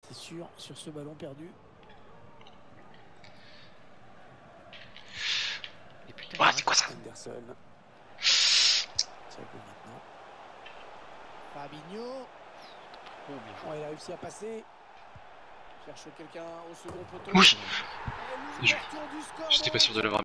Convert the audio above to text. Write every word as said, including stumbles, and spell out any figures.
C'est sûr, sur ce ballon perdu. Et putain, Ah, c'est quoi ça? Anderson. Thiago maintenant. Fabinho. Oh, bien joué. Oh, il a réussi à passer. Cherche quelqu'un au second poteau. Oui. Et l'ouverture du score. J'étais pas sûr de l'avoir.